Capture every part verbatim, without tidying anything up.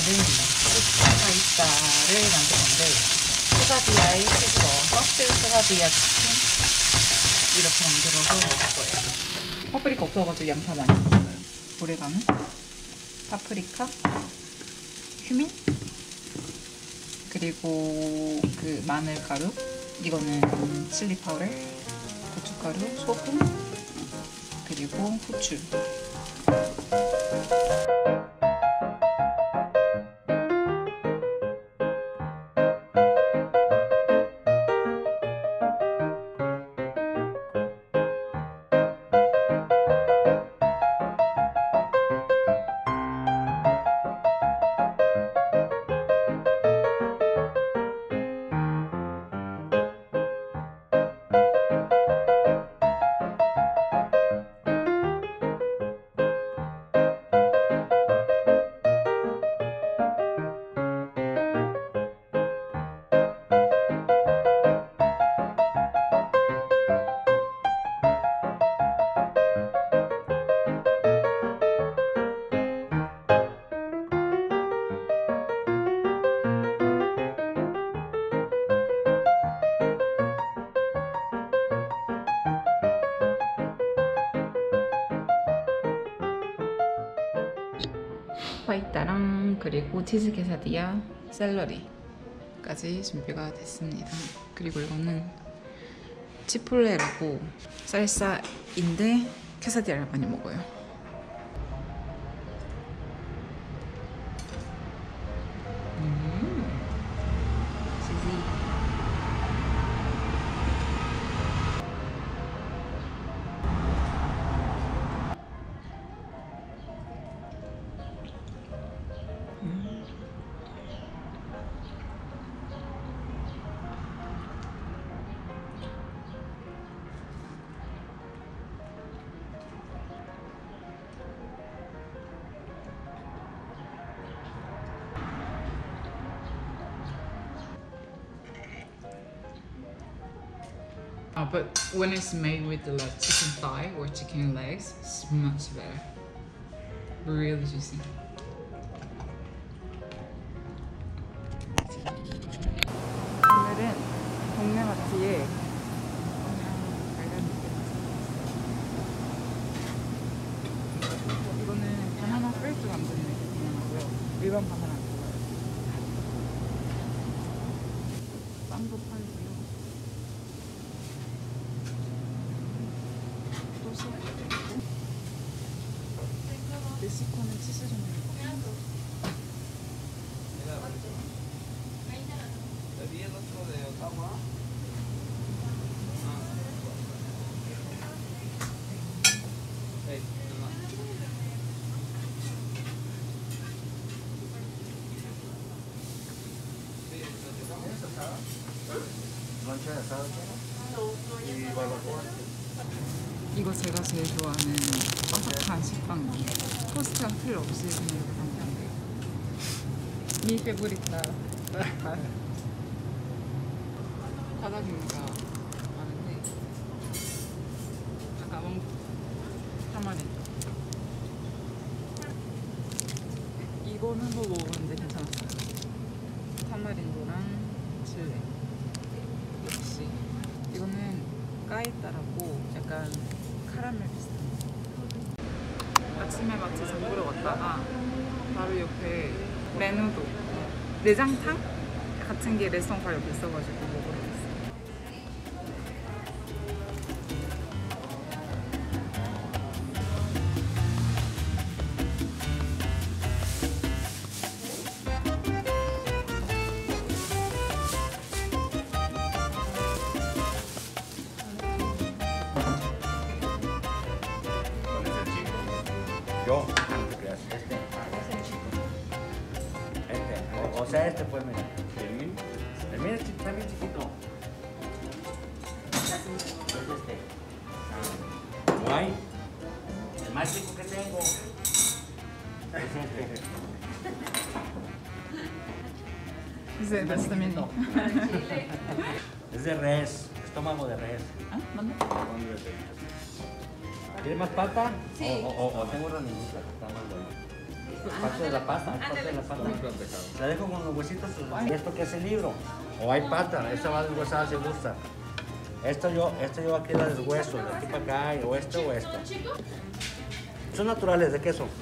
파이타를 만들 건데 quesadillá에 치즈 넣어서 sil quesadilla 치킨 이렇게 만들어서 먹을 거예요. 파프리카 없어가지고 양파 많이 넣었어요. 오레가노, 파프리카, 휴민, 그리고 그 마늘가루, 이거는 칠리 파우더, 고춧가루, 소금, 그리고 후추. 파이타랑 그리고 치즈 케사디야, 샐러리까지 준비가 됐습니다. 그리고 이거는 치폴레라고 쌀사인데 케사디야를 많이 먹어요. Oh, but when it's made with the like chicken thigh or chicken legs, it's much better. Really juicy. 오늘은 동네 마트에 이거는 바나나 프레스 만드는 바나나고요. 일반 바나나 안 좋아요. 빵도 팔고요. 멕시코는 치즈 좀 해요. 이거 제가 제일 좋아하는 바삭한 식빵이에요. 토스트랑 틀 없이 그냥 이렇게 담으면 돼요. 미 페브리타. 바닥인가 많은데 아까 먹 타마린 이거는 한번 먹어봤는데 괜찮았어요. 타마린도랑 칠레. 역시 이거는 까이따라고 약간 카라멜 비슷한 거. 아침에 마트 장 보러 갔다가 바로 옆에 메누도 내장탕 같은 게 레스토랑 바로 옆에 있어가지고 먹으러 갔어요. Yo, no te creas, este. Este, o, o sea, este pues, mira. ¿El mío? El mío está bien chiquito. Es este. No hay. El más chico que tengo. Es este. Ese, that's the menu. Es de res, estómago de res. ¿Ah? ¿Mande? ¿Quieres más pata? Sí. O, o, o tengo una niñita que está más buena. Parte de la pasta, parte de la pasta. La dejo con los huesitos. ¿Y esto qué es el libro? O hay pata, esta va deshuesada si gusta. Esto yo, esto yo aquí la deshueso, de aquí para acá, o esto o esto. Son naturales, ¿de qué son?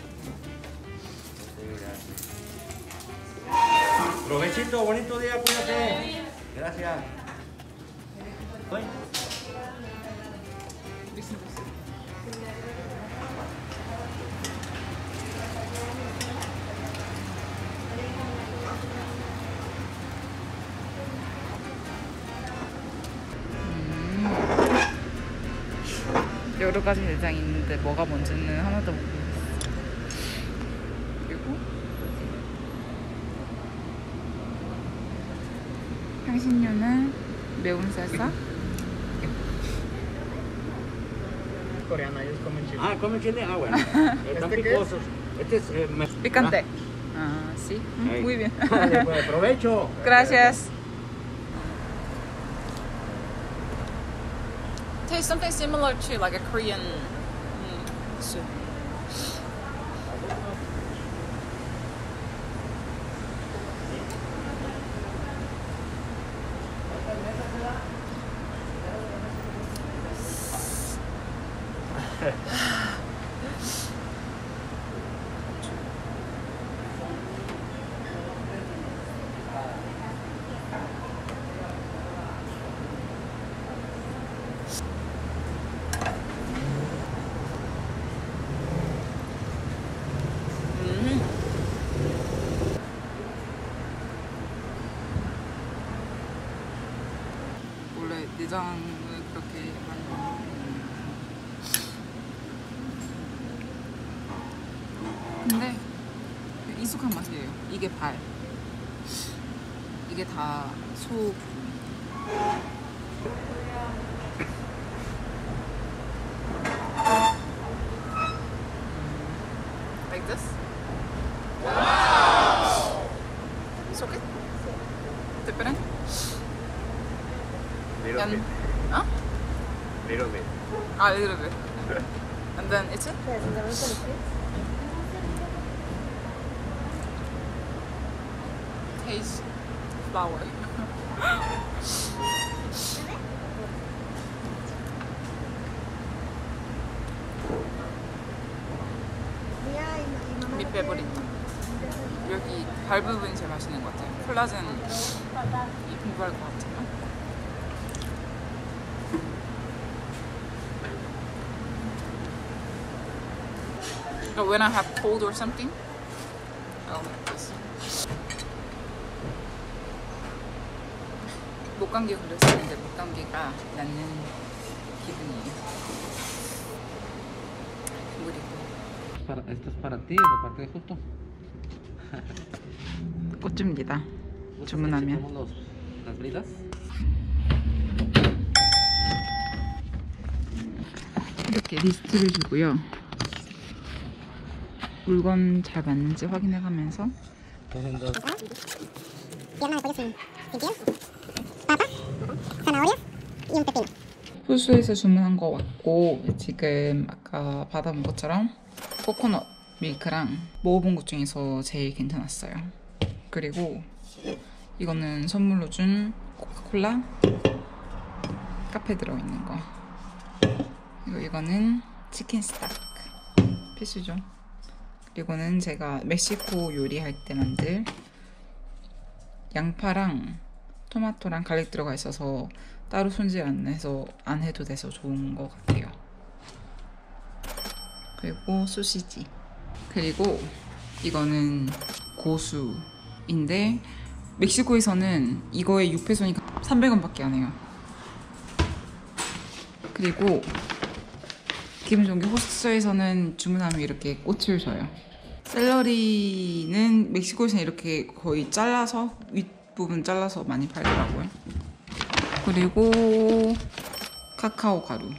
Provechito, bonito día, cuídate. Gracias. ¿Voy? 여러 가지 내장이 있는데 뭐가 뭔지는 하나도 모르겠어. 그리고 향신료는 매운 쌀쌀. Coreana, ellos comen chile. Ah, ¿comen chile? Ah, bueno. Están picosos. Este es... Eh, me- Picante. Ah, sí. Ahí. Muy bien. Vale, pues, provecho. Gracias. Tastes something similar to like a Korean mm, soup. 원래 내장을 그렇게 많이 먹는 근데 익숙한 맛이에요. 이게 발, 이게 다 소. Like this? It's okay? Different? Little And, bit. huh? Little bit. Ah, a little bit. And then it's it? Taste flour. 미 페버리타. 여기 발 부분이 제일 맛있는 것 같아요. 콜라겐 이 공부할 것 같아요. But when I have cold or something, I'll make this. 목감기 걸렸었는데 목감기가 낫는 기분이에요. 그리고 Para, esto es para ti, de parte de Justo. 꽃줍니다. 주문하면. Como los, las bridas. 이렇게 리스트를 주고요. 물건 잘 맞는지 확인해가면서 Entonces, Pierna de pollo sin, sin piel, papa, zanahorias y un pepino. 호수에서 주문한 거 왔고 지금 아까 받아본 것처럼 코코넛 밀크랑 먹어본 것 중에서 제일 괜찮았어요. 그리고 이거는 선물로 준 코카콜라 카페 들어있는 거. 그리고 이거는 치킨 스탁 필수죠. 그리고는 제가 멕시코 요리할 때 만들 양파랑 토마토랑 갈릭 들어가 있어서 따로 손질 안 해서 안 해도 돼서 좋은 것 같아요. 그리고 소시지. 그리고 이거는 고수인데 멕시코에서는 이거에 육 페소니까 삼백 원밖에 안 해요. 그리고 기분 좋은 게 호스트에서는 주문하면 이렇게 꽃을 줘요. 샐러리는 멕시코에서는 이렇게 거의 잘라서 윗부분 잘라서 많이 팔더라고요. 그리고 카카오 가루랑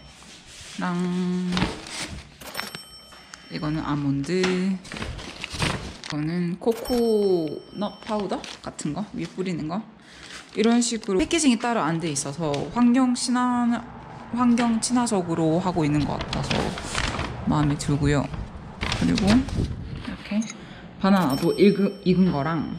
이거는 아몬드, 이거는 코코넛 파우더 같은 거 위에 뿌리는 거. 이런 식으로 패키징이 따로 안 돼 있어서 환경 친화 환경 친화적으로 하고 있는 것 같아서 마음에 들고요. 그리고 이렇게 바나나도 익은, 익은 거랑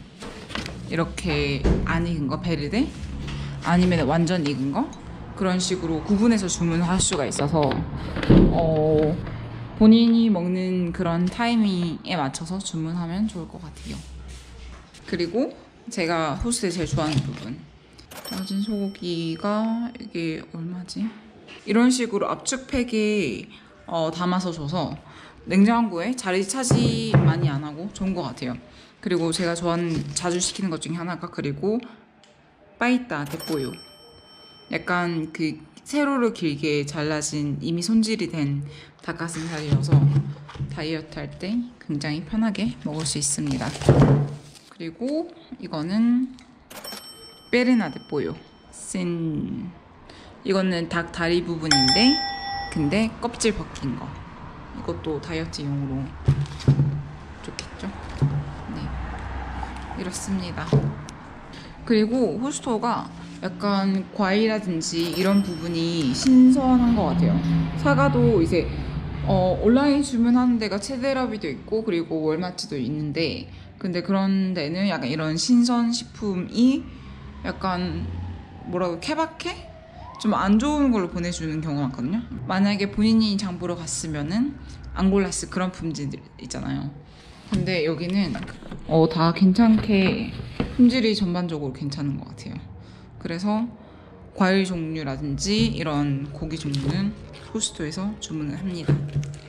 이렇게 안 익은 거 베르데 아니면 완전 익은 거 그런 식으로 구분해서 주문할 수가 있어서 어, 본인이 먹는 그런 타이밍에 맞춰서 주문하면 좋을 것 같아요. 그리고 제가 호스트에 제일 좋아하는 부분, 다진 소고기가 이게 얼마지? 이런 식으로 압축팩에 어, 담아서 줘서 냉장고에 자리 차지 많이 안 하고 좋은 것 같아요. 그리고 제가 좋아하는 자주 시키는 것 중에 하나가 그리고 빠이따 데뽀요. 약간 그 세로로 길게 잘라진 이미 손질이 된 닭가슴살이어서 다이어트 할 때 굉장히 편하게 먹을 수 있습니다. 그리고 이거는 베르나 데뽀요. 센 이거는 닭 다리 부분인데 근데 껍질 벗긴 거. 이것도 다이어트용으로 좋겠죠? 네, 이렇습니다. 그리고 호스토가 약간 과일이라든지 이런 부분이 신선한 것 같아요. 사과도 이제 어, 온라인 주문하는 데가 체데라비도 있고 그리고 월마트도 있는데 근데 그런 데는 약간 이런 신선 식품이 약간 뭐라고 케바케? 좀 안 좋은 걸로 보내주는 경우가 많거든요. 만약에 본인이 장 보러 갔으면은 안 골랐을 그런 품질들 있잖아요. 근데 여기는 어, 다 괜찮게 품질이 전반적으로 괜찮은 것 같아요. 그래서 과일 종류라든지 이런 고기 종류는 호스토에서 주문을 합니다.